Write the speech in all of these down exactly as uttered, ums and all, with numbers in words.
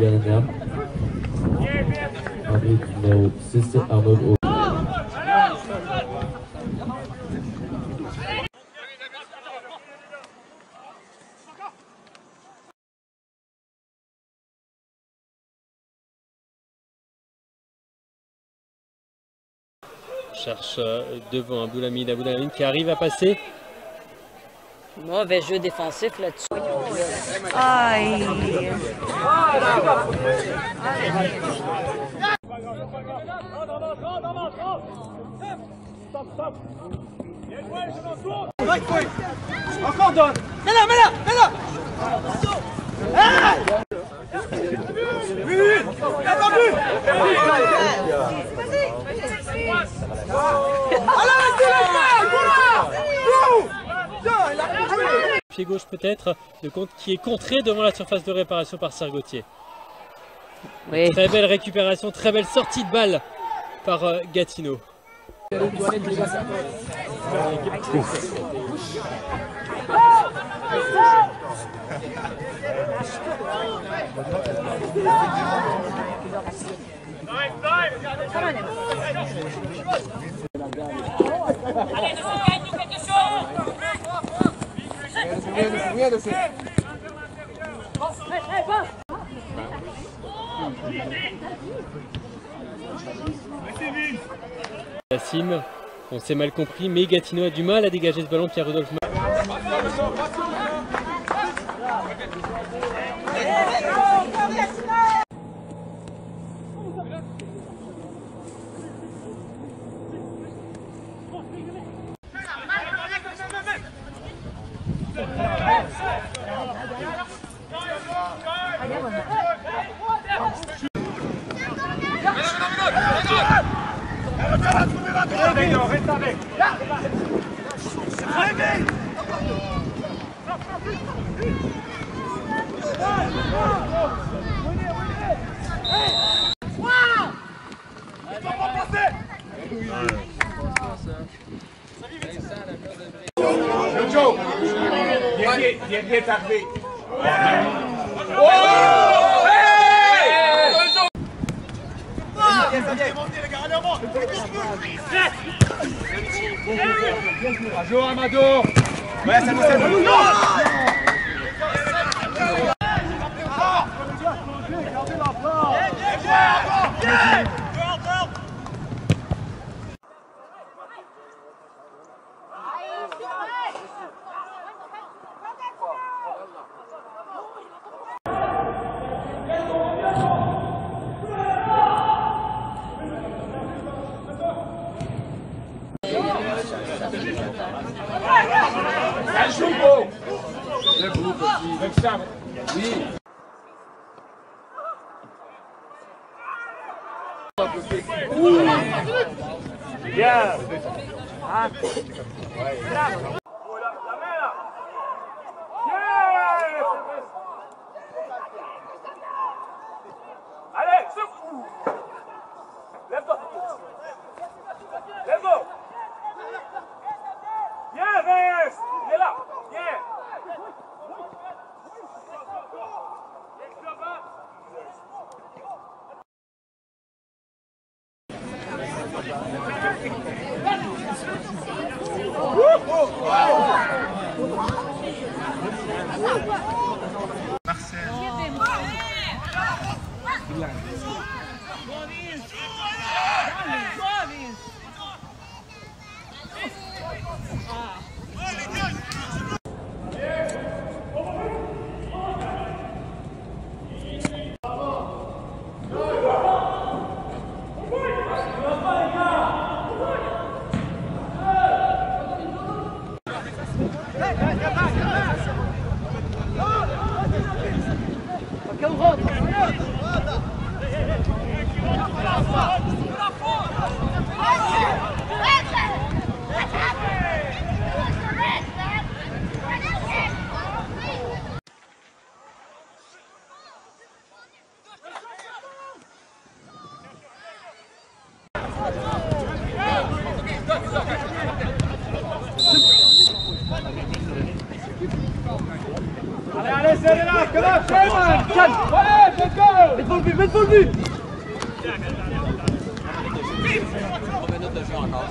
Bellingham. Arbitre numéro six, Arnold. Cherche devant Abdoulhamid, Abdoulhamid qui arrive à passer. Mauvais jeu défensif là-dessus. Aïe. Encore donne. Mets là, mets là, mets là. Oui, oui, attendu. Pied gauche peut-être, de compte qui est contré devant la surface de réparation par Sergotier. Oui. Très belle récupération, très belle sortie de balle par euh, Gatineau. Yacine, on s'est mal compris, mais Gatineau a du mal à dégager ce ballon. Pierre-Rodolphe. Joe, viens, viens t'arriver. Oh! Bonjour Amadou. Ouais, ça nous aide. Ça joue beau. C'est beau petit. Oui. Bien. Ah. Bravo. Allez, souffle. Lève-toi. Lève-toi. Viens, Vince. Il est là. Viens. Marcel. Allez, allez, c'est là, que là, Sherman, allez, let's go. devant le but, mets devant le but. trois minutes de jeu encore.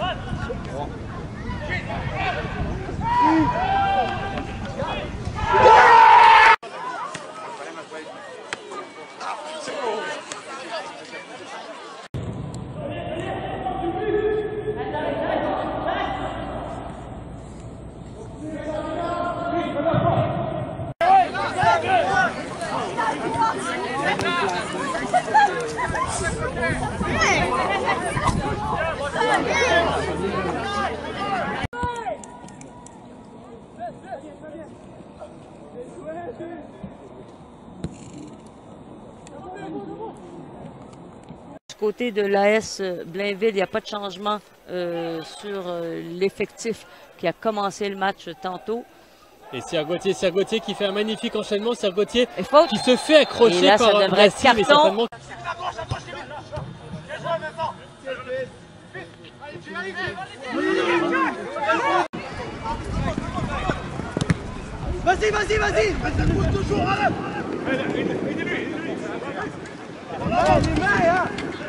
Du côté de l'A S Blainville, il n'y a pas de changement euh, sur euh, l'effectif qui a commencé le match tantôt. Et Serre Gauthier, Serre Gauthier qui fait un magnifique enchaînement. Serre Gauthier Et faute. qui se fait accrocher là, par ça devrait être Brassi, mais carton. certainement. Vas-y, vas-y, vas-y. Vas-y, toujours, arrête. Aidez-lui. Voilà, les mains, hein.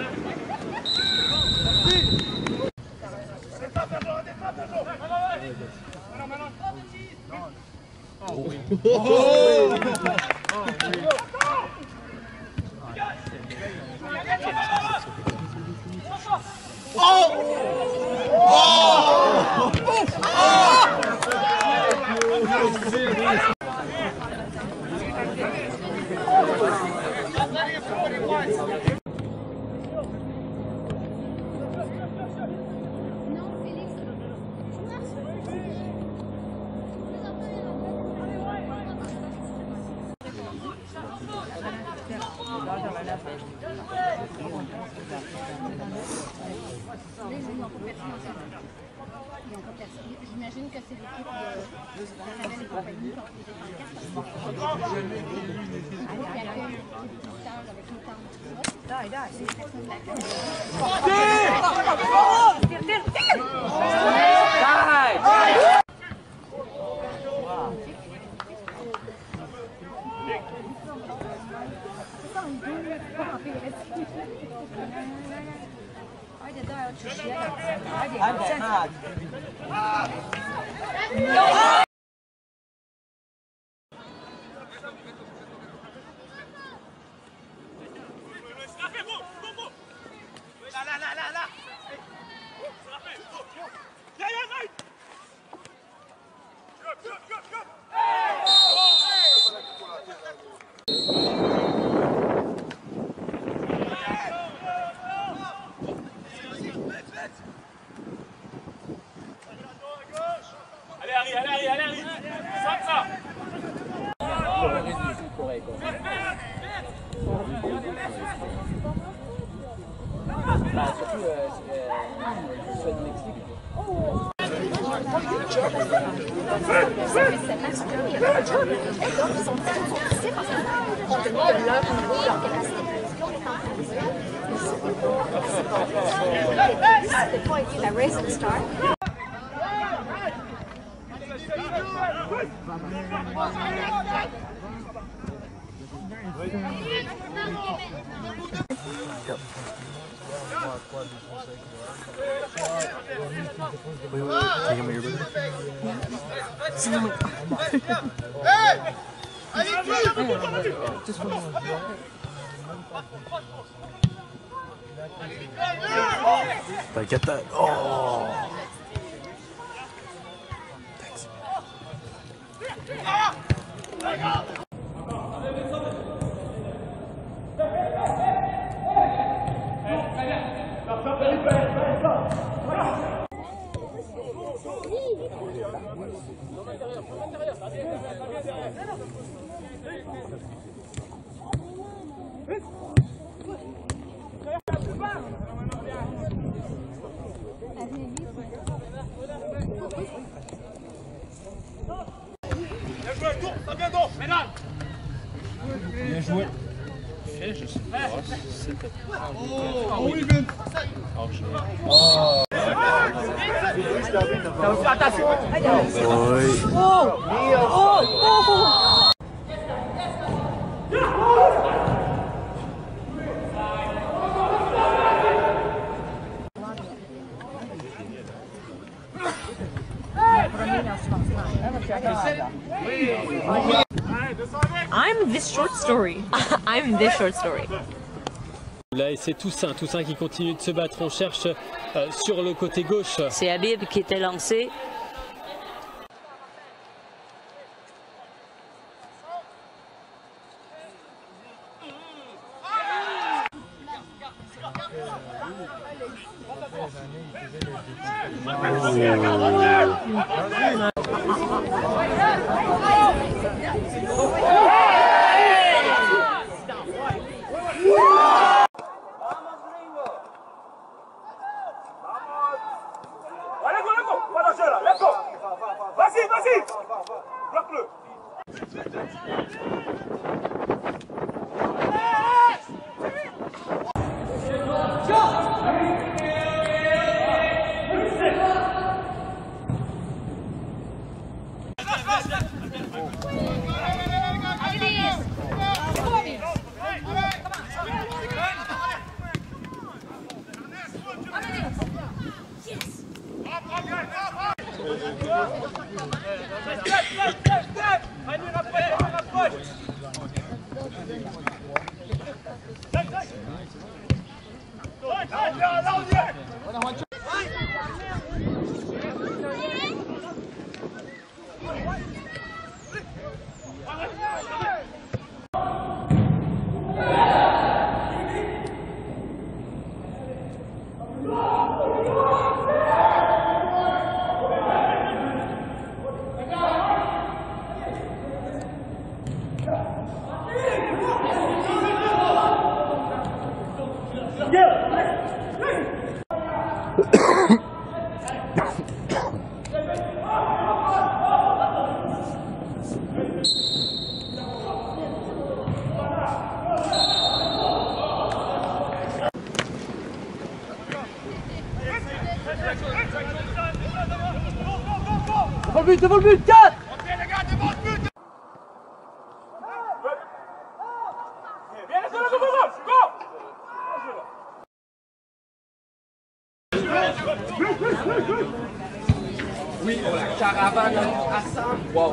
J'imagine que c'est l'équipe de Caramel et compagnie qui ont été dans la carte. Qui accueille les visiteurs avec nos temps. C'est les personnes de la carte. Allez, Harry, allez, Harry, allez, Harry. Saute ça. Bah, surtout, euh, c'est soit du Mexique. La race will start. Like, get that. Oh! Thanks. Bien joué. Je sais pas. C'était. Oh oui, Ben. Oh. Attention. Oui. Oh! Oh! Oh! I'm this short story. I'm this short story. Là, et c'est Toussaint, Toussaint qui continue de se battre. On cherche euh, sur le côté gauche. C'est Habib qui était lancé. Allez, go, go, pas lâcher là, let's go. Vas-y, vas-y. Bloque-le. Devant le but, devant le but, quatre. Ok les gars, devant le but. Viens, laisse-le, go, go, go. Oui, la caravane à cent. Wow.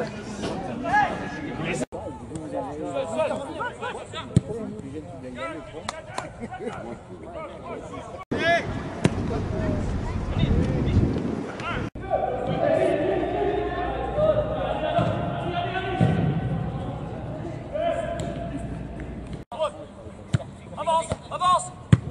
Avance, avance.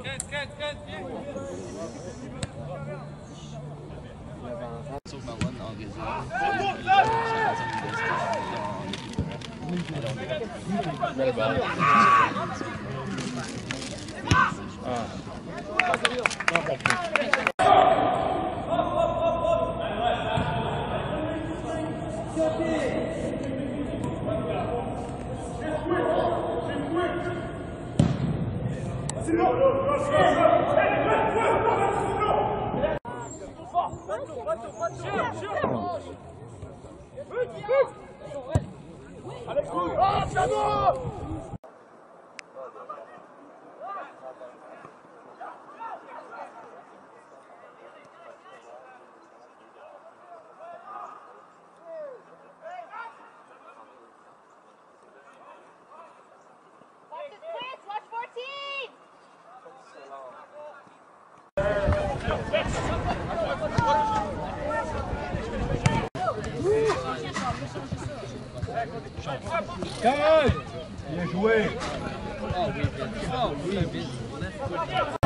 Alex, oh, Thiago! Bien joué.